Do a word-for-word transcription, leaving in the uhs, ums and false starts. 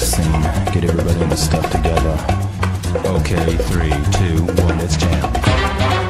scene. Get everybody in the stuff together. Okay, three, two, one, let's jam.